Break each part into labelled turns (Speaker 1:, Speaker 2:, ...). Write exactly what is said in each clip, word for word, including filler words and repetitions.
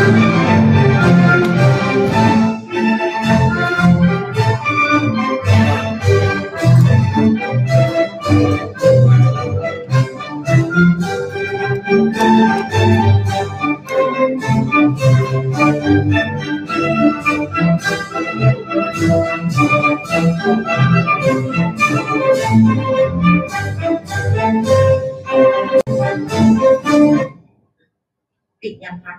Speaker 1: ปิดยังคะ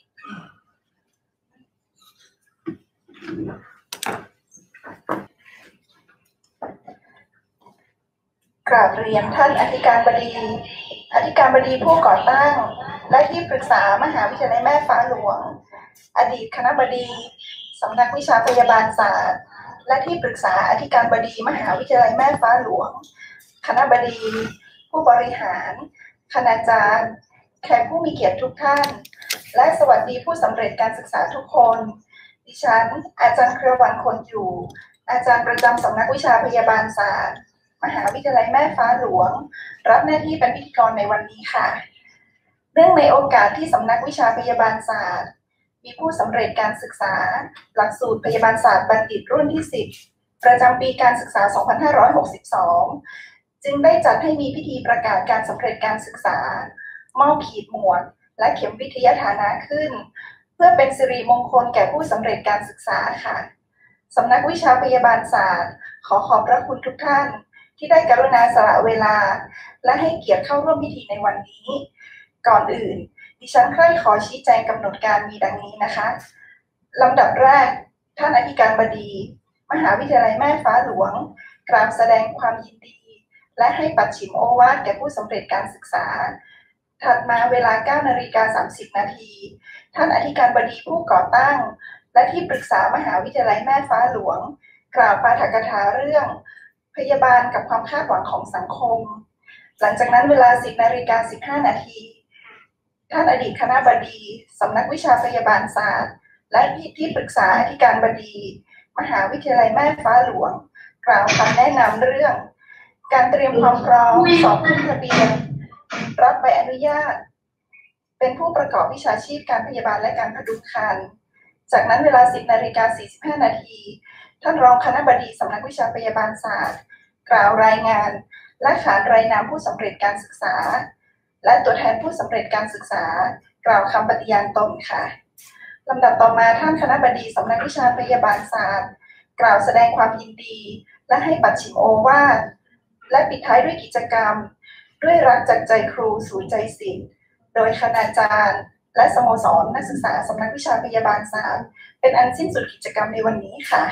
Speaker 2: กราบเรียนท่านอธิการบดีอธิการบดีผู้ก่อตั้งและที่ปรึกษามหาวิทยาลัยแม่ฟ้าหลวงอดีตคณบดีสำนักวิชาพยาบาลศาสตร์และที่ปรึกษาอธิการบดีมหาวิทยาลัยแม่ฟ้าหลวงคณบดีผู้บริหารคณาจารย์แขกผู้มีเกียรติทุกท่านและสวัสดีผู้สำเร็จการศึกษาทุกคนดิฉันอาจารย์เครือวันคนอยู่อาจารย์ประจำสำนักวิชาพยาบาลศาสตร์มหาวิทยาลัยแม่ฟ้าหลวงรับหน้าที่เป็นพิธีกรในวันนี้ค่ะเนื่องในโอกาสที่สำนักวิชาพยาบาลศาสตร์มีผู้สำเร็จการศึกษาหลักสูตรพยาบาลศาสตร์บัณฑิตรุ่นที่สิบประจำปีการศึกษาสองพันห้าร้อยหกสิบสองจึงได้จัดให้มีพิธีประกาศการสำเร็จการศึกษามอบขีดหมวดและเข็มวิทยาฐานะขึ้นเพื่อเป็นสิริมงคลแก่ผู้สำเร็จการศึกษาค่ะสำนักวิชาพยาบาลศาสตร์ขอขอบพระคุณทุกท่านที่ได้กรุณาสละเวลาและให้เกียรติเข้าร่วมพิธีในวันนี้ก่อนอื่นดิฉันใคร่ขอชี้แจงกำหนดการมีดังนี้นะคะลำดับแรกท่านอธิการบดีมหาวิทยาลัยแม่ฟ้าหลวงกราบแสดงความยินดีและให้ปัดฉิมโอวาทแก่ผู้สำเร็จการศึกษาถัดมาเวลา เก้านาฬิกาสามสิบนาทีท่านอธิการบดีผู้ก่อตั้งและที่ปรึกษามหาวิทยาลัยแม่ฟ้าหลวงกล่าวปาฐกถาเรื่องพยาบาลกับความคาดหวังของสังคมหลังจากนั้นเวลา สิบนาฬิกาสิบห้านาทีท่านอดีตคณบดีสำนักวิชาพยาบาลศาสตร์และที่ปรึกษาอธิการบดีมหาวิทยาลัยแม่ฟ้าหลวงกล่าวคำแนะนำเรื่องการเตรียมความพร้อมสอบขึ้นทะเบียนรับใบอนุญาตเป็นผู้ประกอบวิชาชีพการพยาบาลและการพดุงครรภ์จากนั้นเวลา สิบนาฬิกาสี่สิบห้านาทีท่านรองคณบดีสำนักวิชาพยาบาลศาสตร์กล่าวรายงานและขานรายนามผู้สำเร็จการศึกษาและตัวแทนผู้สำเร็จการศึกษากล่าวคำปฏิญาณตนค่ะลำดับต่อมาท่านคณบดีสำนักวิชาพยาบาลศาสตร์กล่าวแสดงความยินดีและให้ปัดฉิมโอวาทและปิดท้ายด้วยกิจกรรมด้วยรักจากใจครูสู่ใจศิษย์โดยคณาจารย์และสโมสรนักศึกษาสำนักวิชาพยาบาลศาสตร์เป็นอันสิ้นสุดกิจกรรมในวันนี้ค่ะ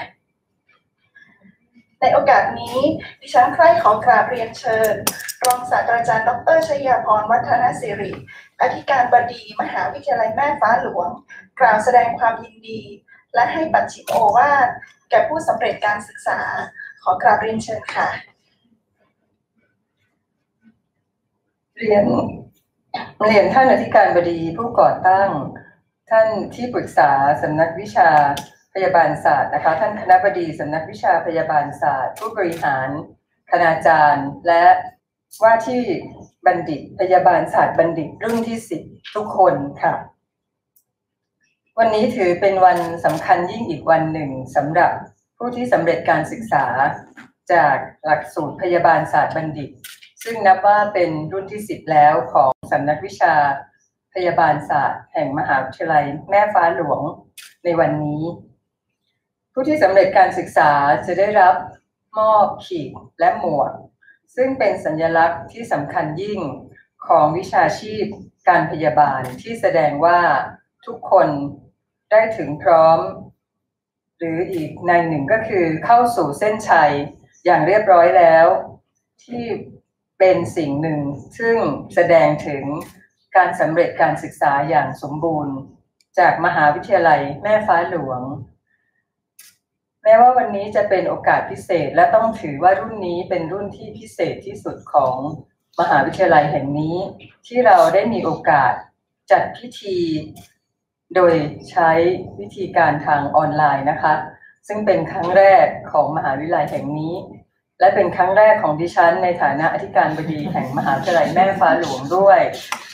Speaker 2: ในโอกาสนี้ดิฉันใคร่ขอกราบเรียนเชิญรองศาสตราจารย์ดร.ชยาพรวัฒนศิริอธิการบดีมหาวิทยาลัยแม่ฟ้าหลวงกล่าวแสดงความยินดีและให้ปัดฉิมโอวาทแก่ผู้สำเร็จการศึกษาขอกราบเรียนเชิญค่ะ
Speaker 3: เรียนเรียนท่านอธิการบดีผู้ก่อตั้งท่านที่ปรึกษาสำนักวิชาพยาบาลศาสตร์นะคะท่านคณบดีสำนักวิชาพยาบาลศาสตร์ผู้บริหารคณาจารย์และว่าที่บัณฑิตพยาบาลศาสตร์บัณฑิตรุ่นที่สิบทุกคนค่ะวันนี้ถือเป็นวันสำคัญยิ่งอีกวันหนึ่งสำหรับผู้ที่สำเร็จการศึกษาจากหลักสูตรพยาบาลศาสตร์บัณฑิตซึ่งนับว่าเป็นรุ่นที่สิบแล้วของสำนักวิชาพยาบาลศาสตร์แห่งมหาวิทยาลัยแม่ฟ้าหลวงในวันนี้ผู้ที่สำเร็จการศึกษาจะได้รับมอบขีดและหมวกซึ่งเป็นสัญลักษณ์ที่สำคัญยิ่งของวิชาชีพการพยาบาลที่แสดงว่าทุกคนได้ถึงพร้อมหรืออีกในหนึ่งก็คือเข้าสู่เส้นชัยอย่างเรียบร้อยแล้วที่เป็นสิ่งหนึ่งซึ่งแสดงถึงการสำเร็จการศึกษาอย่างสมบูรณ์จากมหาวิทยาลัยแม่ฟ้าหลวงแม้ว่าวันนี้จะเป็นโอกาสพิเศษและต้องถือว่ารุ่นนี้เป็นรุ่นที่พิเศษที่สุดของมหาวิทยาลัยแห่งนี้ที่เราได้มีโอกาสจัดพิธีโดยใช้วิธีการทางออนไลน์นะคะซึ่งเป็นครั้งแรกของมหาวิทยาลัยแห่งนี้และเป็นครั้งแรกของดิฉันในฐานะอธิการบดีแห่งมหาวิทยาลัยแม่ฟ้าหลวงด้วย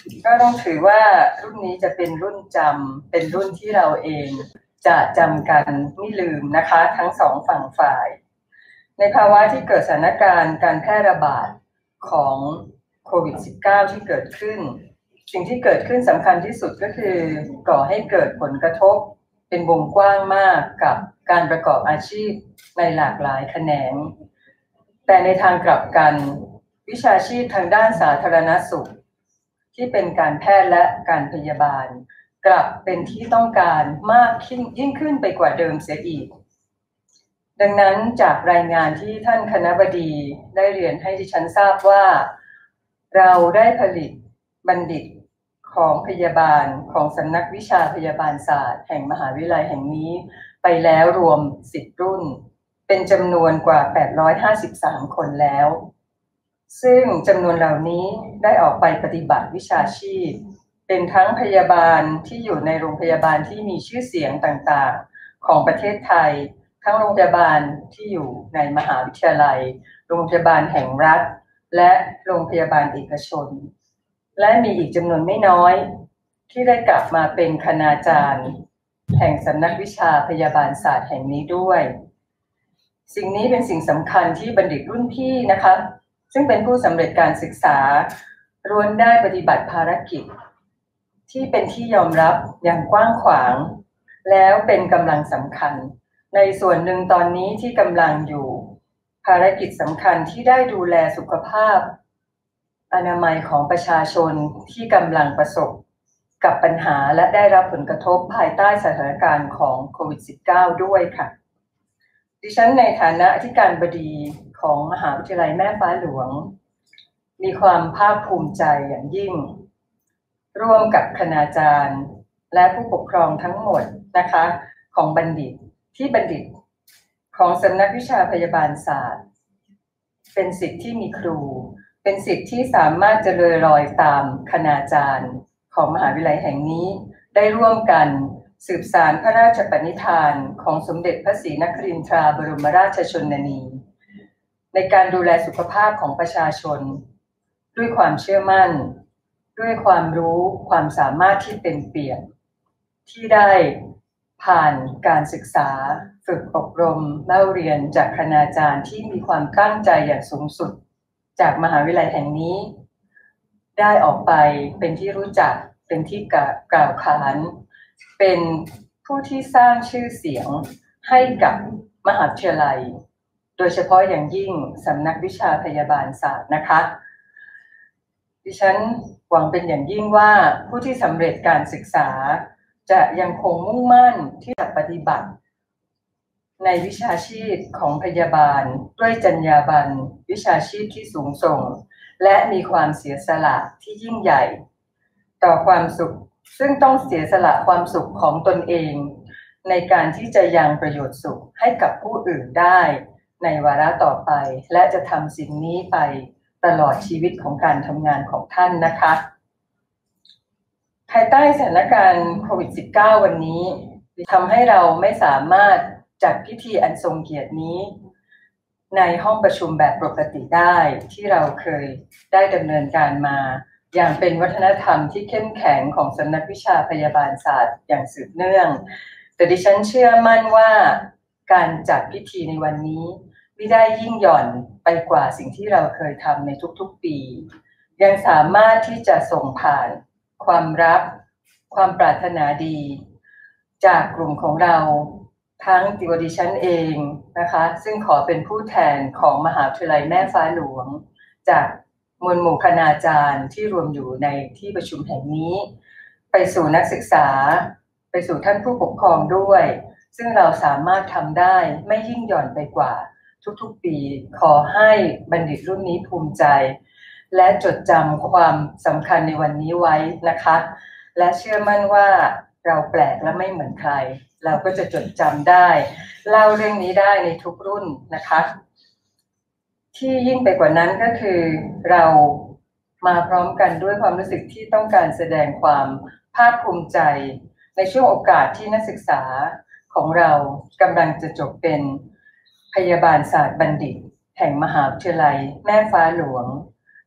Speaker 3: ก็ต้องถือว่ารุ่นนี้จะเป็นรุ่นจำเป็นรุ่นที่เราเองจะจำกันไม่ลืมนะคะทั้งสองฝั่งฝ่ายในภาวะที่เกิดสถานการณ์การแพร่ระบาดของโควิด สิบเก้า ที่เกิดขึ้นสิ่งที่เกิดขึ้นสำคัญที่สุดก็คือก่อให้เกิดผลกระทบเป็นวงกว้างมากกับการประกอบอาชีพในหลากหลายแขนงแต่ในทางกลับกันวิชาชีพทางด้านสาธารณสุขที่เป็นการแพทย์และการพยาบาลกลับเป็นที่ต้องการมากยิ่งขึ้นไปกว่าเดิมเสียอีกดังนั้นจากรายงานที่ท่านคณบดีได้เรียนให้ดิฉันทราบว่าเราได้ผลิตบัณฑิตของพยาบาลของสำนักวิชาพยาบาลศาสตร์แห่งมหาวิทยาลัยแห่งนี้ไปแล้วรวมสิบรุ่นเป็นจำนวนกว่าแปดร้อยห้าสิบสามคนแล้วซึ่งจำนวนเหล่านี้ได้ออกไปปฏิบัติวิชาชีพเป็นทั้งพยาบาลที่อยู่ในโรงพยาบาลที่มีชื่อเสียงต่างๆของประเทศไทยทั้งโรงพยาบาลที่อยู่ในมหาวิทยาลัยโรงพยาบาลแห่งรัฐและโรงพยาบาลเอกชนและมีอีกจำนวนไม่น้อยที่ได้กลับมาเป็นคณาจารย์แห่งสำนักวิชาพยาบาลศาสตร์แห่งนี้ด้วยสิ่งนี้เป็นสิ่งสำคัญที่บัณฑิตรุ่นพี่นะคะซึ่งเป็นผู้สำเร็จการศึกษาล้วนได้ปฏิบัติภารกิจที่เป็นที่ยอมรับอย่างกว้างขวางแล้วเป็นกำลังสำคัญในส่วนหนึ่งตอนนี้ที่กำลังอยู่ภารกิจสำคัญที่ได้ดูแลสุขภาพอนามัยของประชาชนที่กำลังประสบกับปัญหาและได้รับผลกระทบภายใต้สถานการณ์ของโควิด สิบเก้า ด้วยค่ะดิฉันในฐานะอธิการบดีของมหาวิทยาลัยแม่ฟ้าหลวงมีความภาคภูมิใจอย่างยิ่งร่วมกับคณาจารย์และผู้ปกครองทั้งหมดนะคะของบัณฑิตที่บัณฑิตของสำนักวิชาพยาบาลศาสตร์เป็นศิษย์ที่มีครูเป็นศิษย์ที่สามารถเจริญรอยตามคณาจารย์ของมหาวิทยาลัยแห่งนี้ได้ร่วมกันสืบสานพระราชปณิธานของสมเด็จพระศรีนครินทราบรมราชชนนีในการดูแลสุขภาพของประชาชนด้วยความเชื่อมั่นด้วยความรู้ความสามารถที่เต็มเปี่ยมที่ได้ผ่านการศึกษาฝึกอบรมเล่าเรียนจากคณาจารย์ที่มีความตั้งใจอย่างสูงสุดจากมหาวิทยาลัยแห่งนี้ได้ออกไปเป็นที่รู้จักเป็นที่กล่าวขานเป็นผู้ที่สร้างชื่อเสียงให้กับมหาวิทยาลัยโดยเฉพาะอย่างยิ่งสำนักวิชาพยาบาลศาสตร์นะคะดิฉันหวังเป็นอย่างยิ่งว่าผู้ที่สำเร็จการศึกษาจะยังคงมุ่งมั่นที่จะปฏิบัติในวิชาชีพของพยาบาลด้วยจรรยาบรรณวิชาชีพที่สูงส่งและมีความเสียสละที่ยิ่งใหญ่ต่อความสุขซึ่งต้องเสียสละความสุขของตนเองในการที่จะยังประโยชน์สุขให้กับผู้อื่นได้ในวาระต่อไปและจะทำสิ่งนี้ไปตลอดชีวิตของการทำงานของท่านนะคะภายใต้สถานการณ์โควิด สิบเก้า วันนี้ทำให้เราไม่สามารถจัดพิธีอันทรงเกียรตินี้ในห้องประชุมแบบปกติได้ที่เราเคยได้ดำเนินการมาอย่างเป็นวัฒนธรรมที่เข้มแข็งของสำนักวิชาพยาบาลศาสตร์อย่างสืบเนื่องแต่ดิฉันเชื่อมั่นว่าการจัดพิธีในวันนี้ไม่ได้ยิ่งหย่อนไปกว่าสิ่งที่เราเคยทำในทุกๆปียังสามารถที่จะส่งผ่านความรักความปรารถนาดีจากกลุ่มของเราทั้งตัวดิฉันเองนะคะซึ่งขอเป็นผู้แทนของมหาวิทยาลัยแม่ฟ้าหลวงจากมวลหมู่คณาจารย์ที่รวมอยู่ในที่ประชุมแห่งนี้ไปสู่นักศึกษาไปสู่ท่านผู้ปกครองด้วยซึ่งเราสามารถทำได้ไม่ยิ่งหย่อนไปกว่าทุกๆปีขอให้บัณฑิตรุ่นนี้ภูมิใจและจดจำความสำคัญในวันนี้ไว้นะคะและเชื่อมั่นว่าเราแปลกและไม่เหมือนใครเราก็จะจดจำได้เล่าเรื่องนี้ได้ในทุกรุ่นนะคะที่ยิ่งไปกว่านั้นก็คือเรามาพร้อมกันด้วยความรู้สึกที่ต้องการแสดงความภาคภูมิใจในช่วงโอกาสที่นักศึกษาของเรากำลังจะจบเป็นพยาบาลศาสตร์บัณฑิตแห่งมหาวิทยาลัยแม่ฟ้าหลวง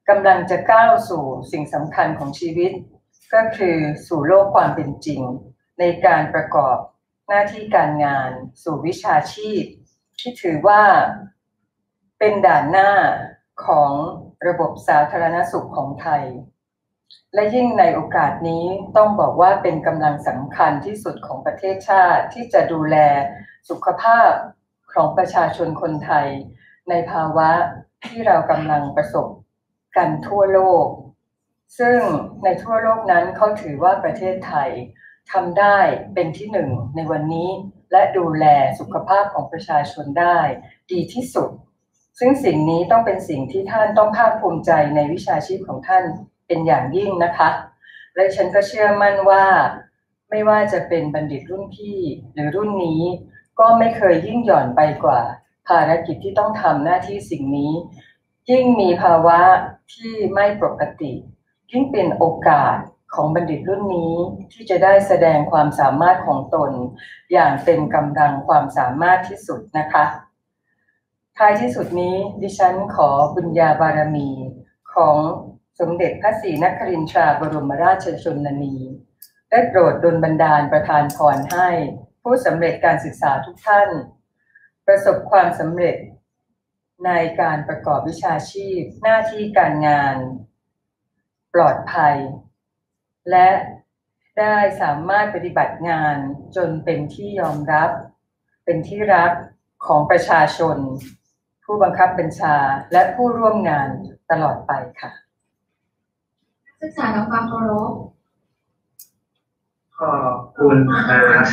Speaker 3: กำลังจะก้าวสู่สิ่งสำคัญของชีวิตก็คือสู่โลกความเป็นจริงในการประกอบหน้าที่การงานสู่วิชาชีพที่ถือว่าเป็นด่านหน้าของระบบสาธารณสุขของไทยและยิ่งในโอกาสนี้ต้องบอกว่าเป็นกำลังสำคัญที่สุดของประเทศชาติที่จะดูแลสุขภาพของประชาชนคนไทยในภาวะที่เรากำลังประสบกันทั่วโลกซึ่งในทั่วโลกนั้นเขาถือว่าประเทศไทยทำได้เป็นที่หนึ่งในวันนี้และดูแลสุขภาพของประชาชนได้ดีที่สุดซึ่งสิ่งนี้ต้องเป็นสิ่งที่ท่านต้องภาคภูมิใจในวิชาชีพของท่านเป็นอย่างยิ่งนะคะและฉันก็เชื่อมั่นว่าไม่ว่าจะเป็นบัณฑิตรุ่นพี่หรือรุ่นนี้ก็ไม่เคยยิ่งหย่อนไปกว่าภารกิจที่ต้องทำหน้าที่สิ่งนี้ยิ่งมีภาวะที่ไม่ปกติยิ่งเป็นโอกาสของบัณฑิตรุ่นนี้ที่จะได้แสดงความสามารถของตนอย่างเต็มกำลังความสามารถที่สุดนะคะท้ายที่สุดนี้ดิฉันขอบุญญาบารมีของสมเด็จพระศรีนครินทราบรมราชชนนีได้โปรดดลบันดาลประทานพรให้ผู้สำเร็จการศึกษาทุกท่านประสบความสำเร็จในการประกอบวิชาชีพหน้าที่การงานปลอดภัยและได้สามารถปฏิบัติงานจนเป็นที่ยอมรับเป็นที่รักของประชาชนผู้บังคับบัญชาและผู้ร่วมงานตลอดไปค่ะ
Speaker 1: ศึกษาและความเคารพ
Speaker 4: ขอบคุณครับ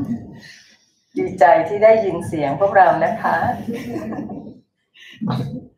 Speaker 3: ดีใจที่ได้ยินเสียงพวกเรานะคะ